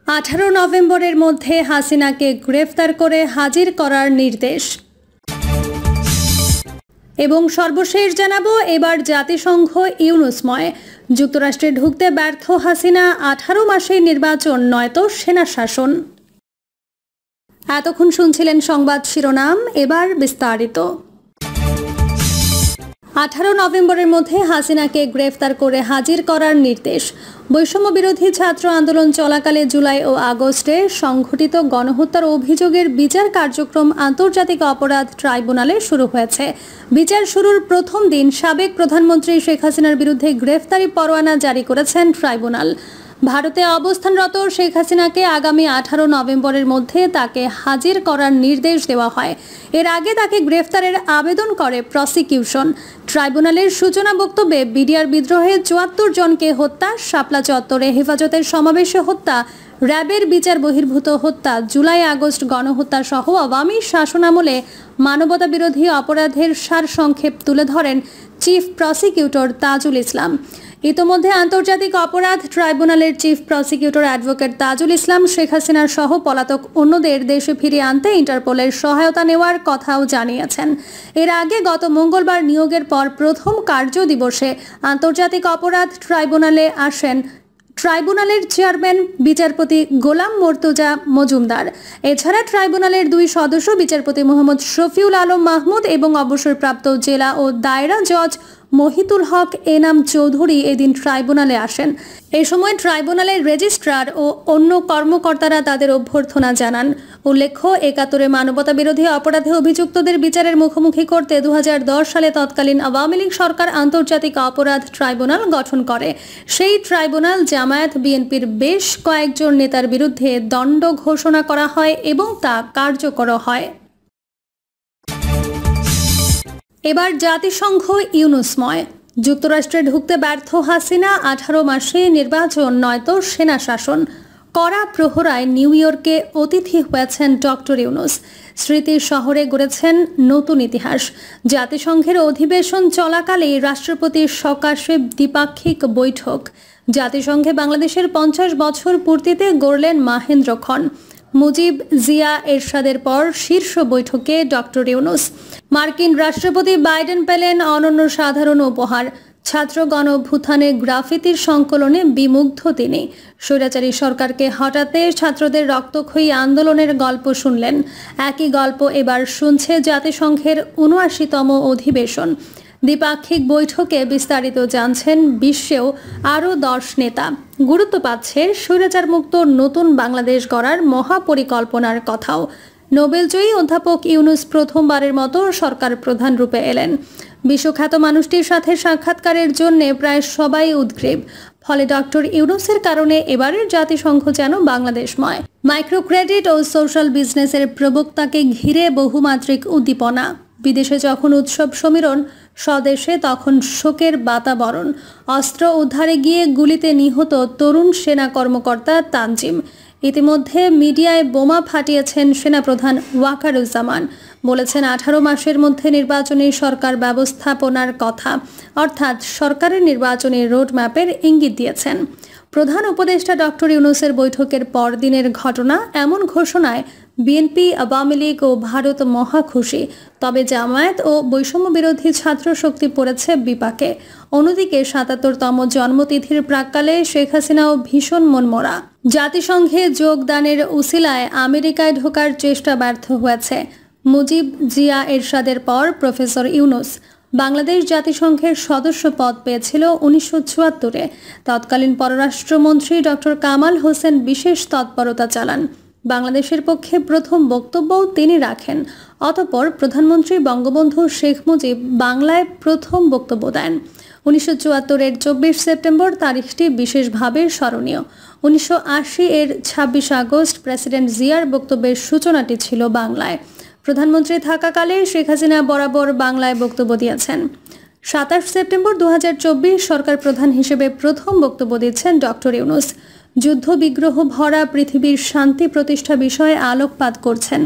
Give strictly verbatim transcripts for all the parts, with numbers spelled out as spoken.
আঠারো নভেম্বরের মধ্যে হাসিনাকে গ্রেফতার করে হাজির করার নির্দেশ। এবং সর্বশেষ জানাবো, এবার জাতিসংঘ ইউনুসময়। যুক্তরাষ্ট্রে ঢুকতে ব্যর্থ হাসিনা, আঠারো মাসের নির্বাচন নয়তো সেনা শাসন। এতক্ষণ শুনছিলেন সংবাদ শিরোনাম, এবার বিস্তারিত। আঠারো নভেম্বরের মধ্যে হাসিনাকে গ্রেফতার করে হাজির করার নির্দেশ। বৈষম্য বিরোধী ছাত্র আন্দোলন চলাকালে জুলাই ও আগস্টে সংঘটিত গণহত্যার অভিযোগের বিচার কার্যক্রম আন্তর্জাতিক অপরাধ ট্রাইব্যুনালে শুরু হয়েছে। বিচার শুরুর প্রথম দিন সাবেক প্রধানমন্ত্রী শেখ হাসিনার বিরুদ্ধে গ্রেফতারি পরোয়ানা জারি করেছেন ট্রাইব্যুনাল। ভারতে অবস্থানরত শেখ হাসিনাকে আগামী আঠারো নভেম্বরের মধ্যে তাকে হাজির করার নির্দেশ দেওয়া হয়। এর আগে তাকে গ্রেফতারের আবেদন করে প্রসিকিউশন। ট্রাইব্যুনালের সূচনা বক্তব্যে বিডিআর বিদ্রোহে চুয়াত্তর জনকে হত্যা, শাপলা চত্বরে হেফাজতের সমাবেশে হত্যা, র্যাবের বিচার বহির্ভূত হত্যা, জুলাই আগস্ট গণহত্যা সহ আওয়ামী শাসনামলে মানবতা বিরোধী অপরাধের সারসংক্ষেপ তুলে ধরেন চিফ প্রসিকিউটর তাজুল ইসলাম। ইতোমধ্যে আন্তর্জাতিক অপরাধ ট্রাইব্যুনালের chief prosecutor advocate Tajul Islam Sheikh হাসিনার সহ পলাতক অন্যদের দেশে ফিরিয়ে আনতে ইন্টারপোলের সহায়তা নেওয়ার কথাও জানিয়েছেন। এর আগে গত মঙ্গলবার নিয়োগের পর প্রথম কার্য দিবসে আন্তর্জাতিক অপরাধ ট্রাইব্যুনালে আসেন ট্রাইব্যুনালের চেয়ারম্যান বিচারপতি গোলাম মর্তুজা মজুমদার। এছাড়া ট্রাইব্যুনালের দুই সদস্য বিচারপতি মোহাম্মদ শফিউল আলম মাহমুদ এবং অবসরপ্রাপ্ত জেলা ও দায়রা জজ মহিতুল হক এনাম চৌধুরী এদিন ট্রাইব্যুনালে আসেন। এ সময় ট্রাইব্যুনালের রেজিস্ট্রার ও অন্য কর্মকর্তারা তাদের অভ্যর্থনা জানান। উল্লেখ্য, একাত্তরে মানবতা বিরোধী অপরাধে অভিযুক্তদের বিচারের মুখোমুখি করতে দু হাজার দশ সালে তৎকালীন আওয়ামী লীগ সরকার আন্তর্জাতিক অপরাধ ট্রাইব্যুনাল গঠন করে। সেই ট্রাইব্যুনাল জামায়াত বিএনপির বেশ কয়েকজন নেতার বিরুদ্ধে দণ্ড ঘোষণা করা হয় এবং তা কার্যকর হয়। এবার জাতিসংঘ ইউনুসময়। যুক্তরাষ্ট্রে ঢুকতে ব্যর্থ হাসিনা, আঠারো মাসে নির্বাচন নয়তো সেনা শাসন। কড়া প্রহরায় নিউ ইয়র্কে অতিথি হয়েছেন ডক্টর ইউনুস। স্মৃতির শহরে গড়েছেন নতুন ইতিহাস। জাতিসংঘের অধিবেশন চলাকালে রাষ্ট্রপতির সকাশে দ্বিপাক্ষিক বৈঠক। জাতিসংঘে বাংলাদেশের পঞ্চাশ বছর পূর্তিতে গড়লেন মাহেন্দ্রক্ষণ। মুজিব, জিয়া, এরশাদের পর শীর্ষ বৈঠকে ডক্টর ইউনুস। মার্কিন রাষ্ট্রপতি বাইডেন পেলেন অনন্য সাধারণ উপহার। ছাত্র গণঅভ্যুত্থানে গ্রাফিতির সংকলনে বিমুগ্ধ তিনি। স্বৈরাচারী সরকারকে হটাতে ছাত্রদের রক্তক্ষয়ী আন্দোলনের গল্প শুনলেন। একই গল্প এবার শুনছে জাতিসংঘের উনআশিতম অধিবেশন। দ্বিপাক্ষিক বৈঠকে বিস্তারিত জানছেন বিশ্বেও আরও দশ নেতা। গুরুত্ব পাচ্ছে স্বৈরাচার মুক্ত নতুন বাংলাদেশ গড়ার মহাপরিকল্পনার কথাও। নোবেলজয়ী অধ্যাপক ইউনুস প্রথমবারের মতো সরকার প্রধান রূপে এলেন। বিশ্বখ্যাত মানুষটির সাথে সাক্ষাৎকারের জন্য প্রায় সবাই উদ্গ্রীব। ফলে ডক্টর ইউনুসের কারণে এবারের জাতিসংঘ যেন বাংলাদেশময়। মাইক্রো ক্রেডিট ও সোশ্যাল বিজনেসের প্রবক্তাকে ঘিরে বহুমাত্রিক উদ্দীপনা। বিদেশে যখন উৎসব সমীরণ, স্বদেশে তখন শোকের বাতাবরণ। অস্ত্র উদ্ধারে গিয়ে গুলিতে নিহত তরুণ সেনা কর্মকর্তা তানজিম। ইতিমধ্যে মিডিয়ায় বোমা ফাটিয়েছেন সেনাপ্রধান ওয়াকারুজ্জামান। বলেছেন আঠারো মাসের মধ্যে নির্বাচনী সরকার ব্যবস্থাপনার কথা, অর্থাৎ সরকারের নির্বাচনী রোডম্যাপের ইঙ্গিত দিয়েছেন। প্রধান উপদেষ্টা ডক্টর ইউনুসের বৈঠকের পরদিনের ঘটনা। এমন ঘোষণায় বিএনপি, আওয়ামী লীগ ও ভারত মহা খুশি। তবে জামায়াত ও বৈষম্য বিরোধী ছাত্র শক্তি পড়েছে বিপাকে। অন্যদিকে সাতাত্তরতম জন্মতিথির প্রাক্কালে শেখ হাসিনাও ভীষণ মনমরা। জাতিসংঘে যোগদানের উসিলায় আমেরিকায় ঢোকার চেষ্টা ব্যর্থ হয়েছে। মুজিব, জিয়া, এরশাদের পর প্রফেসর ইউনুস। বাংলাদেশ জাতিসংঘের সদস্য পদ পেয়েছিল উনিশশো চুয়াত্তরে। তৎকালীন পররাষ্ট্রমন্ত্রী ডক্টর কামাল হোসেন বিশেষ তৎপরতা চালান। বাংলাদেশের পক্ষে প্রথম বক্তব্যও তিনি রাখেন। অতঃপর প্রধানমন্ত্রী বঙ্গবন্ধু শেখ মুজিব বাংলায় প্রথম বক্তব্য দেন। উনিশশো চুয়াত্তরের চব্বিশ সেপ্টেম্বর তারিখটি বিশেষভাবে স্মরণীয়। উনিশশো আশি এর ছাব্বিশ আগস্ট প্রেসিডেন্ট জিয়ার বক্তব্যের সূচনাটি ছিল বাংলায়। প্রধানমন্ত্রী থাকাকালে শেখ হাসিনা বরাবর বাংলায় বক্তব্য দিয়েছেন। সাতাশ সেপ্টেম্বর দু হাজার চব্বিশ সরকার প্রধান হিসেবে প্রথম বক্তব্য দিচ্ছেন ডক্টর ইউনুস। যুদ্ধ বিগ্রহ ভরা পৃথিবীর শান্তি প্রতিষ্ঠা বিষয়ে আলোকপাত করছেন।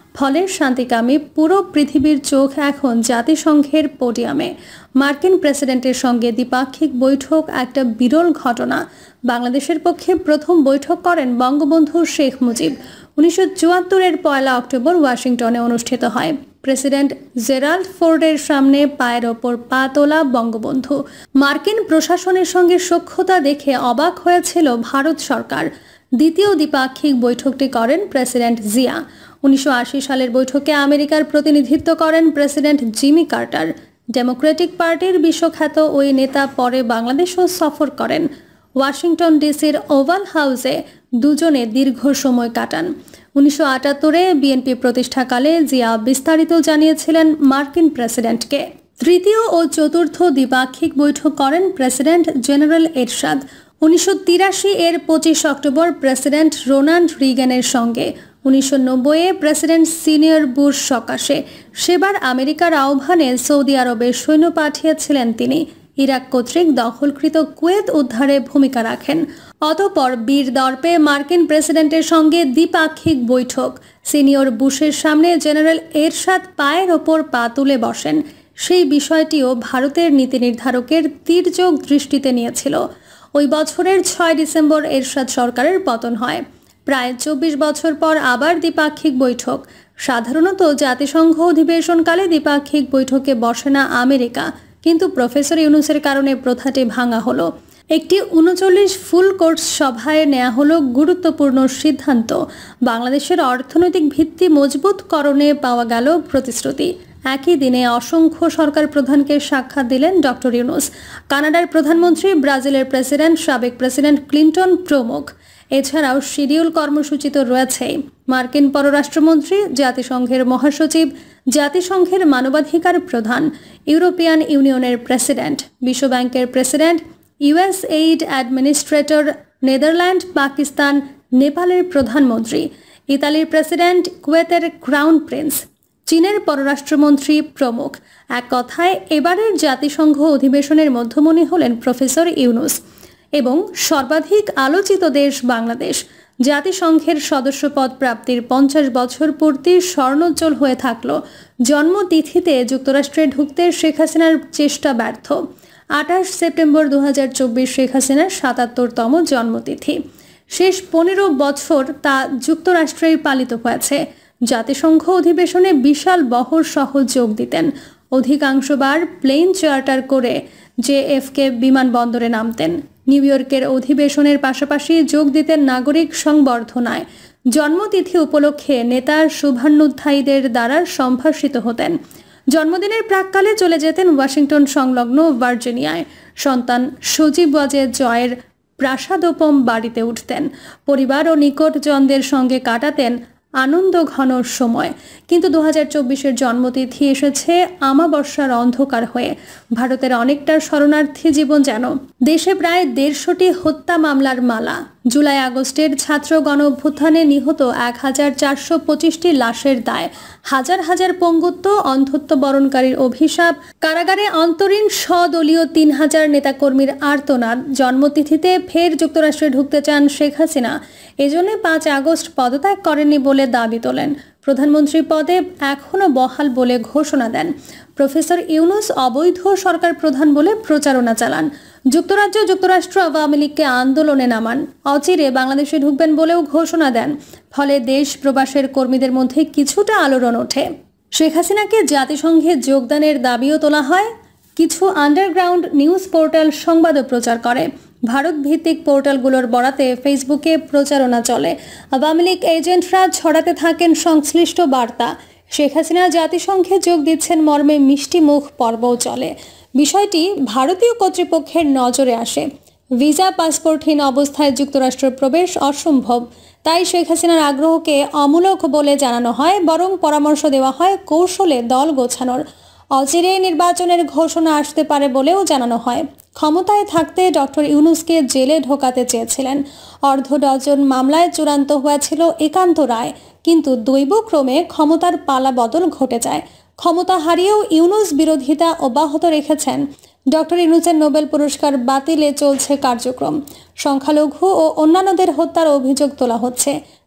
ফলে শান্তিকামী পুরো পৃথিবীর চোখ এখন জাতিসংঘের পোডিয়ামে। মার্কিন প্রেসিডেন্টের সঙ্গে দ্বিপাক্ষিক বৈঠক একটা বিরল ঘটনা। বাংলাদেশের পক্ষে প্রথম বৈঠক করেন বঙ্গবন্ধু শেখ মুজিব। উনিশশো চুয়াত্তরের পয়লা অক্টোবর ওয়াশিংটনে অনুষ্ঠিত হয়। প্রেসিডেন্ট জেরাল্ড ফোর্ডের সামনে পায়ের ওপর পা তোলা বঙ্গবন্ধু। মার্কিন প্রশাসনের সঙ্গে সখ্যতা দেখে অবাক হয়েছিল ভারত সরকার। দ্বিতীয় দ্বিপাক্ষিক বৈঠকটি করেন প্রেসিডেন্ট জিয়া। উনিশশো আশি সালের বৈঠকে আমেরিকার প্রতিনিধিত্ব করেন প্রেসিডেন্ট জিমি কার্টার। ডেমোক্রেটিক পার্টির বিশ্বখ্যাত ওই নেতা পরে বাংলাদেশও সফর করেন। ওয়াশিংটন ডিসির ওভাল হাউসে দুজনে দীর্ঘ সময় কাটান। উনিশশো আটাত্তরে বিএনপি প্রতিষ্ঠাকালে জিয়া বিস্তারিত জানিয়েছিলেন মার্কিন প্রেসিডেন্টকে। তৃতীয় ও চতুর্থ দ্বিপাক্ষিক বৈঠক করেন প্রেসিডেন্ট জেনারেল এরশাদ। উনিশশো তিরাশি এর পঁচিশ অক্টোবর প্রেসিডেন্ট রোনাল্ড রিগানের সঙ্গে। উনিশশো নব্বই এ প্রেসিডেন্ট সিনিয়র বুশ সকাশে সেবার আমেরিকার আহ্বানে সৌদি আরবে সৈন্য পাঠিয়েছিলেন তিনি। ইরাক কর্তৃক দখলকৃত কুয়েত উদ্ধারে ভূমিকা রাখেন। অতঃপর বীর দর্পে মার্কিন প্রেসিডেন্টের সঙ্গে দ্বিপাক্ষিক বৈঠক। সিনিয়র বুশের সামনে জেনারেল এরশাদ পায়ের ওপর পা তুলে বসেন। সেই বিষয়টিও ভারতের নীতি নির্ধারকের তীর্যক দৃষ্টিতে নিয়েছিল। ওই বছরের ছয় ডিসেম্বর এরশাদ সরকারের পতন হয়। প্রায় চব্বিশ বছর পর আবার দ্বিপাক্ষিক বৈঠক। সাধারণত জাতিসংঘ অধিবেশনকালে দ্বিপাক্ষিক বৈঠকে বসে না আমেরিকা, কিন্তু প্রফেসর ইউনুসের কারণে প্রথাটি ভাঙা হলো। একটি উনচল্লিশ ফুল কোর্স সভায় নেওয়া হলো গুরুত্বপূর্ণ সিদ্ধান্ত। বাংলাদেশের অর্থনৈতিক ভিত্তি মজবুতকরণে পাওয়া গেল প্রতিশ্রুতি। একই দিনে অসংখ্য সরকার প্রধানকে সাক্ষাৎ দিলেন ডক্টর ইউনুস। কানাডার প্রধানমন্ত্রী, ব্রাজিলের প্রেসিডেন্ট, সাবেক প্রেসিডেন্ট ক্লিন্টন প্রমুখ। এছাড়াও শিডিউল কর্মসূচি তো রয়েছেই। মার্কিন পররাষ্ট্রমন্ত্রী, জাতিসংঘের মহাসচিব, জাতিসংঘের মানবাধিকার প্রধান, ইউরোপিয়ান ইউনিয়নের প্রেসিডেন্ট, বিশ্বব্যাংকের president, US aid administrator, Netherland, Pakistan, নেপালের প্রধানমন্ত্রী, ইতালির প্রেসিডেন্ট, কুয়েতের ক্রাউন প্রিন্স, চীনের পররাষ্ট্রমন্ত্রী প্রমুখ। এক কথায় এবারের জাতিসংঘ অধিবেশনের মধ্যমণি হলেন প্রফেসর ইউনুস। এবং সর্বাধিক আলোচিত দেশ বাংলাদেশ। জাতিসংঘের সদস্যপদ প্রাপ্তির পঞ্চাশ বছর পূর্তি স্বর্ণোজ্জ্বল হয়ে থাকল। জন্মতিথিতে যুক্তরাষ্ট্রে ঢুকতে শেখ হাসিনার চেষ্টা ব্যর্থ। আঠাশ সেপ্টেম্বর দু হাজার চব্বিশ শেখ হাসিনার সাতাত্তরতম জন্মতিথি। শেষ পনেরো বছর তা যুক্তরাষ্ট্রেই পালিত হয়েছে। জাতিসংঘ অধিবেশনে বিশাল বহর সহ যোগ দিতেন। অধিকাংশবার প্লেন চার্টার করে জেএফকে বিমানবন্দরে নামতেন। নিউ ইয়র্কের অধিবেশনের পাশাপাশি যোগ দিতেন নাগরিক সংবর্ধনায়। জন্মতিথি উপলক্ষে নেতার শুভান্যুধ্যায়ীদের দ্বারা সম্ভাষিত হতেন। জন্মদিনের প্রাক্কালে চলে যেতেন ওয়াশিংটন সংলগ্ন ভার্জিনিয়ায়। সন্তান সজীব ওয়াজেদ জয়ের প্রাসাদোপম বাড়িতে উঠতেন। পরিবার ও নিকটজনদের সঙ্গে কাটাতেন আনন্দ ঘন সময়। কিন্তু দু হাজার চব্বিশের জন্মতিথি এসেছে আমাবস্যার অন্ধকার হয়ে। ভারতের অনেকটা শরণার্থী জীবন যেন। দেশে প্রায় দেড়শোটি হত্যা মামলার মালা। জুলাই আগস্টের ছাত্র গণ অভ্যুত্থানে নিহত এক হাজার চারশো পঁচিশটি লাশের দায়। হাজার হাজার পঙ্গুত্ব, অন্ধত্ব বরণকারীর অভিশাপ, কারাগারে অন্তরীণ স্বদলীয় তিন হাজার নেতাকর্মীর আর্তনাদ। জন্মতিথিতে ফের যুক্তরাষ্ট্রে ঢুকতে চান শেখ হাসিনা। এজন্য পাঁচ আগস্ট পদত্যাগ করেননি বলে দাবি তোলেন। প্রধানমন্ত্রী পদে এখনও বহাল বলে ঘোষণা দেন। প্রফেসর ইউনুস অবৈধ সরকার প্রধান বলে প্রচারণা চালান। যুক্তরাজ্য, যুক্তরাষ্ট্র আওয়ামী লীগকে আন্দোলনে নামান। অচিরে বাংলাদেশে ঢুকবেন বলেও ঘোষণা দেন। ফলে দেশ প্রবাসের কর্মীদের মধ্যে কিছুটা আলোড়ন ওঠে। শেখ হাসিনাকে জাতিসংঘে যোগদানের দাবিও তোলা হয়। কিছু আন্ডারগ্রাউন্ড নিউজ পোর্টাল সংবাদও প্রচার করে। ভারত ভিত্তিক পোর্টালগুলোর বরাতে ফেসবুকে প্রচারণা চলে। আওয়ামী লীগ এজেন্টরা ছড়াতে থাকেন সংশ্লিষ্ট বার্তা। শেখ হাসিনা জাতিসংঘে যোগ দিচ্ছেন মর্মে মিষ্টি মুখ পর্বও চলে। বিষয়টি ভারতীয় কর্তৃপক্ষের নজরে আসে। ভিসা পাসপোর্টহীন অবস্থায় যুক্তরাষ্ট্র প্রবেশ অসম্ভব। তাই শেখ হাসিনার আগ্রহকে অমূলক বলে জানানো হয়, বরং পরামর্শ দেওয়া হয় কৌশলে দল গোছানোর। অচিরে নির্বাচনের ঘোষণা আসতে পারে বলেও জানানো হয়। ক্ষমতায় থাকতে ডক্টর ইউনুসকে জেলে ঢোকাতে চেয়েছিলেন। অর্ধ ডজন মামলায় চূড়ান্ত হয়েছিল একান্ত রায়, কিন্তু দৈবক্রমে ক্ষমতার পালা বদল ঘটে যায়। ক্ষমতা হারিয়েও ইউনুস বিরোধিতা অব্যাহত রেখেছেন। ডক্টর ইউনুসের নোবেল পুরস্কার বাতিলে চলছে কার্যক্রম। সংখ্যালঘু ও অন্যান্যদের হত্যার অভিযোগ তোলা হচ্ছে।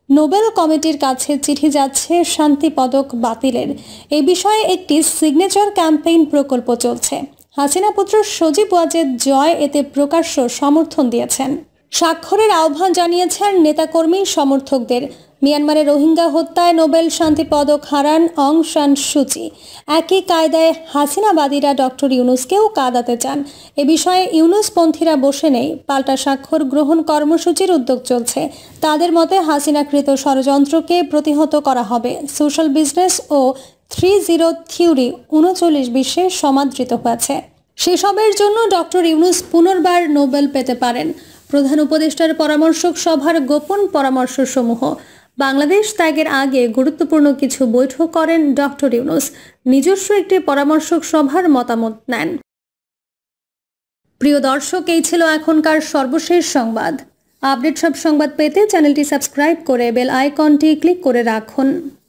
নোবেল কমিটির কাছে চিঠি যাচ্ছে শান্তি পদক বাতিলের। এ বিষয়ে একটি সিগনেচার ক্যাম্পেইন প্রকল্প চলছে। হাসিনা পুত্র সজীব ওয়াজেদ জয় এতে প্রকাশ্য সমর্থন দিয়েছেন। স্বাক্ষরের আহ্বান জানিয়েছেন নেতাকর্মী সমর্থকদের। মিয়ানমারে রোহিঙ্গা হত্যায় নোবেল শান্তি পদক হারান অং সান সুচি। একই কায়দায় হাসিনাবাদীরা ডক্টর ইউনূসকেও কাঁদাতে চান। এ বিষয়ে ইউনূসপন্থীরা বসে নেই, পাল্টা স্বাক্ষর গ্রহণ কর্মসূচির উদ্যোগ চলছে। তাদের মতে হাসিনাকৃত ষড়যন্ত্রকে প্রতিহত করা হবে। সোশ্যাল বিজনেস ও থ্রি জিরো থিওরি উনচল্লিশ বিশ্বে সমাদৃত হয়েছে। সেসবের জন্য ডক্টর ইউনূস পুনর্বার নোবেল পেতে পারেন। প্রধান উপদেষ্টার পরামর্শক সভার গোপন পরামর্শসমূহ। বাংলাদেশ ত্যাগের আগে গুরুত্বপূর্ণ কিছু বৈঠক করেন ডক্টর ইউনূস। নিজস্ব একটি পরামর্শক সভার মতামত নেন। প্রিয় দর্শক, এই ছিল এখনকার সর্বশেষ সংবাদ। আপডেট সব সংবাদ পেতে চ্যানেলটি সাবস্ক্রাইব করে বেল আইকনটি ক্লিক করে রাখুন।